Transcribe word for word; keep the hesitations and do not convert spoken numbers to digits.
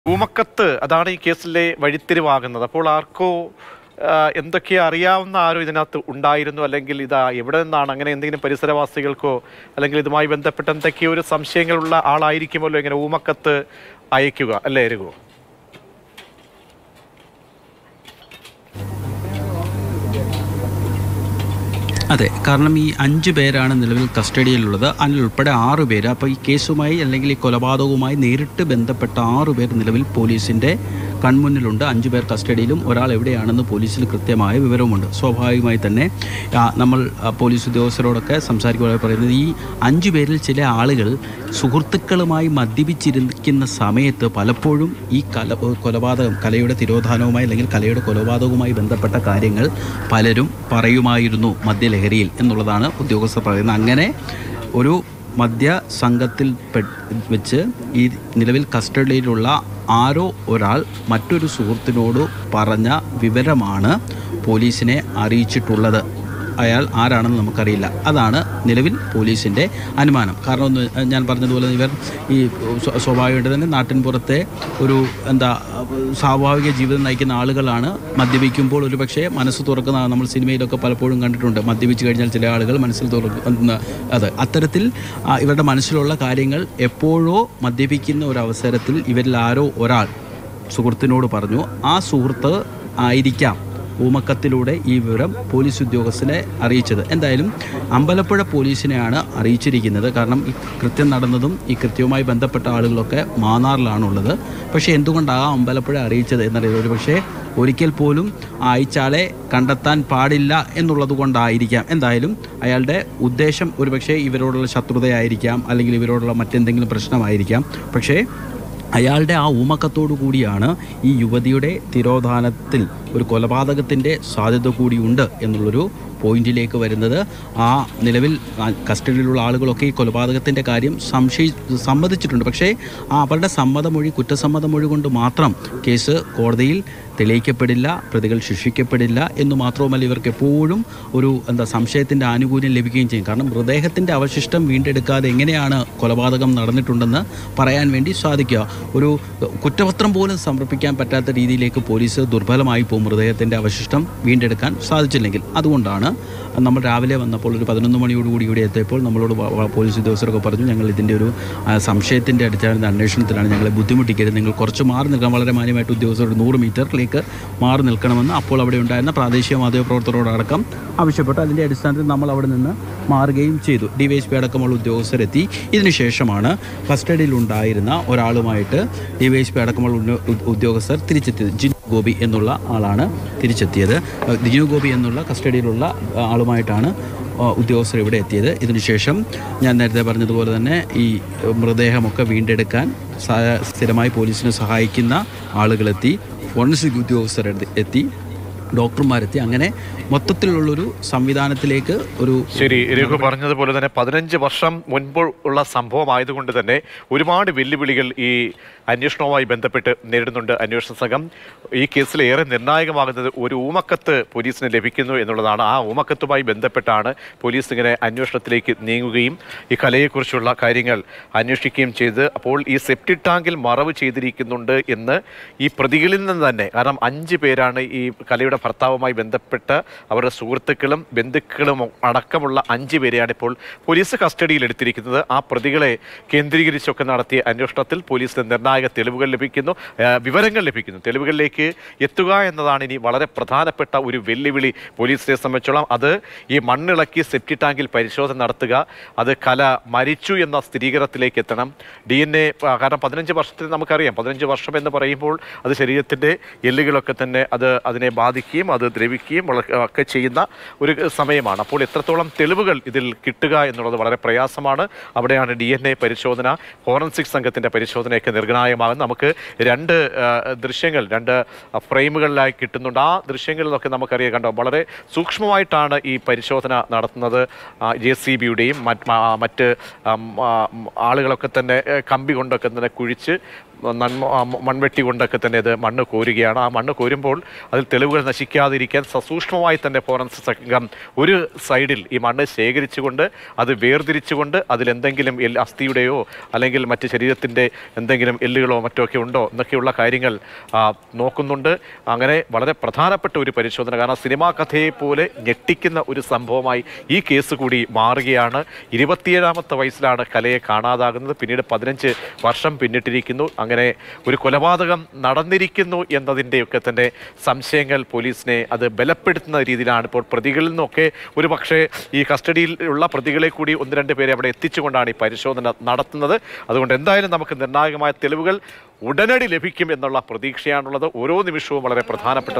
ഊമക്കത്ത് അതാണ് ഈ കേസിലെ വഴിത്തിരിവാകുന്നത്. അപ്പോൾ ആർക്കോ എന്തൊക്കെ അറിയാവുന്ന ആരും ഇതിനകത്ത് ഉണ്ടായിരുന്നു, അല്ലെങ്കിൽ ഇതാ എവിടെ നിന്നാണ്, അങ്ങനെ എന്തെങ്കിലും പരിസരവാസികൾക്കോ അല്ലെങ്കിൽ ഇതുമായി ബന്ധപ്പെട്ട എന്തൊക്കെയോ ഒരു സംശയങ്ങളുള്ള ആളായിരിക്കുമല്ലോ ഇങ്ങനെ ഊമക്കത്ത് അയക്കുക, അല്ലേ രഘു? അതെ, കാരണം ഈ അഞ്ച് പേരാണ് നിലവിൽ കസ്റ്റഡിയിലുള്ളത്. അതിലുൾപ്പെടെ ആറു പേര്. അപ്പോൾ ഈ കേസുമായി അല്ലെങ്കിൽ ഈ കൊലപാതകവുമായി നേരിട്ട് ബന്ധപ്പെട്ട ആറു പേർ നിലവിൽ പോലീസിൻ്റെ കൺമുന്നിലുണ്ട്. അഞ്ചു പേർ കസ്റ്റഡിയിലും ഒരാൾ എവിടെയാണെന്ന് പോലീസിൽ കൃത്യമായ വിവരവുമുണ്ട്. സ്വാഭാവികമായി തന്നെ നമ്മൾ പോലീസ് ഉദ്യോഗസ്ഥരോടൊക്കെ സംസാരിക്കുമ്പോൾ പറയുന്നത് ഈ അഞ്ചു പേരിൽ ചില ആളുകൾ സുഹൃത്തുക്കളുമായി മദ്യപിച്ചിരിക്കുന്ന സമയത്ത് പലപ്പോഴും ഈ കല കൊലപാതകം കലയുടെ തിരോധാനവുമായി അല്ലെങ്കിൽ കലയുടെ കൊലപാതകവുമായി ബന്ധപ്പെട്ട കാര്യങ്ങൾ പലരും പറയുമായിരുന്നു മദ്യലഹരിയിൽ എന്നുള്ളതാണ് ഉദ്യോഗസ്ഥർ പറയുന്നത്. അങ്ങനെ ഒരു മദ്യ സംഘത്തിൽ വെച്ച് ഈ നിലവിൽ കസ്റ്റഡിയിലുള്ള ആരോ ഒരാൾ മറ്റൊരു സുഹൃത്തിനോട് പറഞ്ഞ വിവരമാണ് പോലീസിനെ അറിയിച്ചിട്ടുള്ളത്. അയാൾ ആരാണെന്ന് നമുക്കറിയില്ല. അതാണ് നിലവിൽ പോലീസിൻ്റെ അനുമാനം. കാരണം ഒന്ന് ഞാൻ പറഞ്ഞതുപോലെ ഇവർ ഈ സ്വാഭാവികമായിട്ട് തന്നെ നാട്ടിൻ പുറത്തെ ഒരു എന്താ സ്വാഭാവിക ജീവിതം നയിക്കുന്ന ആളുകളാണ്. മദ്യപിക്കുമ്പോൾ ഒരു പക്ഷേ മനസ്സ് തുറക്കുന്ന നമ്മൾ സിനിമയിലൊക്കെ പലപ്പോഴും കണ്ടിട്ടുണ്ട്. മദ്യപിച്ച് കഴിഞ്ഞാൽ ചില ആളുകൾ മനസ്സിൽ തുറക്കുന്ന അത് അത്തരത്തിൽ ഇവരുടെ മനസ്സിലുള്ള കാര്യങ്ങൾ എപ്പോഴോ മദ്യപിക്കുന്ന ഒരു അവസരത്തിൽ ഇവരിൽ ആരോ ഒരാൾ സുഹൃത്തിനോട് പറഞ്ഞു. ആ സുഹൃത്ത് ആയിരിക്കാം ഊമക്കത്തിലൂടെ ഈ വിവരം പോലീസ് ഉദ്യോഗസ്ഥനെ അറിയിച്ചത്. എന്തായാലും അമ്പലപ്പുഴ പോലീസിനെയാണ് അറിയിച്ചിരിക്കുന്നത്. കാരണം ഈ കൃത്യം നടന്നതും ഈ കൃത്യവുമായി ബന്ധപ്പെട്ട ആളുകളൊക്കെ മാന്നാറിലാണുള്ളത്. പക്ഷേ എന്തുകൊണ്ടാണ് അമ്പലപ്പുഴ അറിയിച്ചത് എന്നറിയില്ല. ഒരു പക്ഷേ ഒരിക്കൽ പോലും അയച്ചാളെ കണ്ടെത്താൻ പാടില്ല എന്നുള്ളത് കൊണ്ടായിരിക്കാം. എന്തായാലും അയാളുടെ ഉദ്ദേശം ഒരുപക്ഷെ ഇവരോടുള്ള ശത്രുതയായിരിക്കാം, അല്ലെങ്കിൽ ഇവരോടുള്ള മറ്റെന്തെങ്കിലും പ്രശ്നമായിരിക്കാം. പക്ഷേ അയാളുടെ ആ ഊമക്കത്തോടു കൂടിയാണ് ഈ യുവതിയുടെ തിരോധാനത്തിൽ ഒരു കൊലപാതകത്തിൻ്റെ സാധ്യത കൂടിയുണ്ട് എന്നുള്ളൊരു പോയിന്റിലേക്ക് വരുന്നത്. ആ നിലവിൽ കസ്റ്റഡിയിലുള്ള ആളുകളൊക്കെ ഈ കൊലപാതകത്തിൻ്റെ കാര്യം സംശയി സമ്മതിച്ചിട്ടുണ്ട്. പക്ഷേ ആ അവരുടെ സമ്മതമൊഴി കുറ്റസമ്മതമൊഴി കൊണ്ട് മാത്രം കേസ് കോടതിയിൽ തെളിയിക്കപ്പെടില്ല, പ്രതികൾ ശിക്ഷിക്കപ്പെടില്ല എന്ന് മാത്രവുമല്ല ഇവർക്ക് എപ്പോഴും ഒരു എന്താ സംശയത്തിൻ്റെ ആനുകൂല്യം ലഭിക്കുകയും ചെയ്യും. കാരണം മൃതദേഹത്തിൻ്റെ അവശിഷ്ടം വീണ്ടെടുക്കാതെ എങ്ങനെയാണ് കൊലപാതകം നടന്നിട്ടുണ്ടെന്ന് പറയാൻ വേണ്ടി സാധിക്കുക. ഒരു കുറ്റപത്രം പോലും സമർപ്പിക്കാൻ പറ്റാത്ത രീതിയിലേക്ക് പോലീസ് ദുർബലമായി പോകും മൃതദേഹത്തിൻ്റെ അവശിഷ്ടം വീണ്ടെടുക്കാൻ സാധിച്ചില്ലെങ്കിൽ. അതുകൊണ്ടാണ് നമ്മൾ രാവിലെ വന്നപ്പോൾ ഒരു പതിനൊന്ന് മണിയോടുകൂടി ഇവിടെ എത്തിയപ്പോൾ നമ്മളോട് പോലീസ് ഉദ്യോഗസ്ഥരൊക്കെ പറഞ്ഞു, ഞങ്ങൾ ഇതിൻ്റെ ഒരു സംശയത്തിൻ്റെ അടിസ്ഥാനത്തിൽ അന്വേഷണത്തിലാണ്, ഞങ്ങളെ ബുദ്ധിമുട്ടിക്കരുത്, നിങ്ങൾ കുറച്ച് മാറി നിൽക്കണം, വളരെ മാന്യമായിട്ട് ഉദ്യോഗസ്ഥർ നൂറ് മീറ്ററിലേക്ക് മാറി നിൽക്കണമെന്ന് അപ്പോൾ അവിടെ ഉണ്ടായിരുന്ന പ്രാദേശിക മാധ്യമപ്രവർത്തകരോടടക്കം ആവശ്യപ്പെട്ടു. അതിൻ്റെ അടിസ്ഥാനത്തിൽ നമ്മൾ അവിടെ നിന്ന് മാറുകയും ചെയ്തു. ഡി വൈ എസ് പി അടക്കമുള്ള ഉദ്യോഗസ്ഥരെത്തി. ഇതിനുശേഷമാണ് കസ്റ്റഡിയിലുണ്ടായിരുന്ന ഒരാളുമായിട്ട് ഡി വൈ എസ് പി അടക്കമുള്ള ഉദ്യോഗസ്ഥർ തിരിച്ചെത്തിയത്. ജിനു ഗോപി എന്നുള്ള ആളാണ് തിരിച്ചെത്തിയത്. ജിനു ഗോപി എന്നുള്ള കസ്റ്റഡിയിലുള്ള ആളുമായിട്ടാണ് ഉദ്യോഗസ്ഥർ ഇവിടെ എത്തിയത്. ഇതിനുശേഷം ഞാൻ നേരത്തെ പറഞ്ഞതുപോലെ തന്നെ ഈ മൃതദേഹമൊക്കെ വീണ്ടെടുക്കാൻ സ്ഥിരമായി പോലീസിനെ സഹായിക്കുന്ന ആളുകളെത്തി, ഫോറൻസിക് ഉദ്യോഗസ്ഥർ എത്തി, ഡോക്ടർമാരെത്തി. അങ്ങനെ മൊത്തത്തിലുള്ളൊരു സംവിധാനത്തിലേക്ക് ഒരു ശരി രഘു പറഞ്ഞതുപോലെ തന്നെ പതിനഞ്ച് വർഷം മുൻപ് ഉള്ള സംഭവം ആയതുകൊണ്ട് തന്നെ ഒരുപാട് വെല്ലുവിളികൾ ഈ അന്വേഷണവുമായി ബന്ധപ്പെട്ട് നേരിടുന്നുണ്ട് അന്വേഷണ സംഘം. ഈ കേസിൽ ഏറെ നിർണായകമാകുന്നത് ഒരു ഊമക്കത്ത് പോലീസിന് ലഭിക്കുന്നു എന്നുള്ളതാണ്. ആ ഊമക്കത്തുമായി ബന്ധപ്പെട്ടാണ് പോലീസ് ഇങ്ങനെ അന്വേഷണത്തിലേക്ക് നീങ്ങുകയും ഈ കലയെക്കുറിച്ചുള്ള കാര്യങ്ങൾ അന്വേഷിക്കുകയും ചെയ്ത്. അപ്പോൾ ഈ സെപ്റ്റിക് ടാങ്കിൽ മറവ് ചെയ്തിരിക്കുന്നുണ്ട് എന്ന് ഈ പ്രതികളിൽ നിന്ന് തന്നെ, കാരണം അഞ്ച് പേരാണ് ഈ കലയുടെ ഭർത്താവുമായി ബന്ധപ്പെട്ട് അവരുടെ സുഹൃത്തുക്കളും ബന്ധുക്കളും അടക്കമുള്ള അഞ്ച് പേരെയാണ് ഇപ്പോൾ പോലീസ് കസ്റ്റഡിയിൽ എടുത്തിരിക്കുന്നത്. ആ പ്രതികളെ കേന്ദ്രീകരിച്ചൊക്കെ നടത്തിയ അന്വേഷണത്തിൽ പോലീസിന് നിർണായക തെളിവുകൾ ലഭിക്കുന്നു, വിവരങ്ങൾ ലഭിക്കുന്നു. തെളിവുകളിലേക്ക് എത്തുക എന്നതാണ് ഇനി വളരെ പ്രധാനപ്പെട്ട ഒരു വെല്ലുവിളി പോലീസിനെ സംബന്ധിച്ചോളം. അത് ഈ മണ്ണിളക്കി സെപ്റ്റിക് ടാങ്കിൽ പരിശോധന നടത്തുക, അത് കല മരിച്ചു എന്ന സ്ഥിരീകരണത്തിലേക്ക് എത്തണം. ഡി എൻ എ കാരണം പതിനഞ്ച് വർഷത്തിൽ നമുക്കറിയാം, പതിനഞ്ച് വർഷം എന്ന് പറയുമ്പോൾ അത് ശരീരത്തിൻ്റെ എല്ലുകളൊക്കെ തന്നെ അത് അതിനെ ബാധിക്കുകയും അത് ദ്രവിക്കുകയും ഒക്കെ ചെയ്യുന്ന ഒരു സമയമാണ്. അപ്പോൾ എത്രത്തോളം തെളിവുകൾ ഇതിൽ കിട്ടുക എന്നുള്ളത് വളരെ പ്രയാസമാണ്. അവിടെയാണ് ഡി എൻ എ പരിശോധന, ഫോറൻസിക് സംഘത്തിൻ്റെ പരിശോധനയൊക്കെ നിർണായകമാകുന്നത്. നമുക്ക് രണ്ട് ദൃശ്യങ്ങൾ രണ്ട് ഫ്രെയിമുകളിലായി കിട്ടുന്നുണ്ട്. ആ ദൃശ്യങ്ങളിലൊക്കെ നമുക്കറിയാം, കണ്ടോ, വളരെ സൂക്ഷ്മമായിട്ടാണ് ഈ പരിശോധന നടത്തുന്നത്. ജെ സി ബിയുടെയും മറ്റ് ആളുകളൊക്കെ തന്നെ കമ്പി കൊണ്ടൊക്കെ തന്നെ കുഴിച്ച് നന്മ മൺവെട്ടി കൊണ്ടൊക്കെ തന്നെ അത് മണ്ണ് കോരുകയാണ്. ആ മണ്ണ് കോരുമ്പോൾ അതിൽ തെളിവുകൾ നശിക്കാതിരിക്കാൻ സസൂക്ഷ്മമായി തന്നെ ഫോറൻസിക് സംഘം ഒരു സൈഡിൽ ഈ മണ്ണ് ശേഖരിച്ചുകൊണ്ട് അത് വേർതിരിച്ചുകൊണ്ട് അതിലെന്തെങ്കിലും എൽ അസ്ഥിയുടെയോ അല്ലെങ്കിൽ മറ്റ് ശരീരത്തിൻ്റെ എന്തെങ്കിലും എല്ലുകളോ മറ്റോ ഒക്കെ ഉണ്ടോ എന്നൊക്കെയുള്ള കാര്യങ്ങൾ നോക്കുന്നുണ്ട്. അങ്ങനെ വളരെ പ്രധാനപ്പെട്ട ഒരു പരിശോധന, കാരണം സിനിമാ കഥയെ പോലെ ഞെട്ടിക്കുന്ന ഒരു സംഭവമായി ഈ കേസ് കൂടി മാറുകയാണ്. ഇരുപത്തിയേഴാമത്തെ വയസ്സിലാണ് കലയെ കാണാതാകുന്നത്. പിന്നീട് പതിനഞ്ച് വർഷം പിന്നിട്ടിരിക്കുന്നു. അങ്ങനെ ഒരു കൊലപാതകം നടന്നിരിക്കുന്നു എന്നതിൻ്റെയൊക്കെ തന്നെ സംശയങ്ങൾ പോലീസിനെ അത് ബലപ്പെടുത്തുന്ന രീതിയിലാണ്. ഇപ്പോൾ പ്രതികളിൽ നിന്നൊക്കെ ഒരു പക്ഷേ ഈ കസ്റ്റഡിയിൽ ഉള്ള പ്രതികളെ കൂടി ഒന്ന് രണ്ട് പേരെ അവിടെ എത്തിച്ചുകൊണ്ടാണ് ഈ പരിശോധന നടത്തുന്നത്. അതുകൊണ്ട് എന്തായാലും നമുക്ക് നിർണായകമായ തെളിവുകൾ ഉടനടി ലഭിക്കും എന്നുള്ള പ്രതീക്ഷയാണുള്ളത്. ഓരോ നിമിഷവും വളരെ പ്രധാനപ്പെട്ട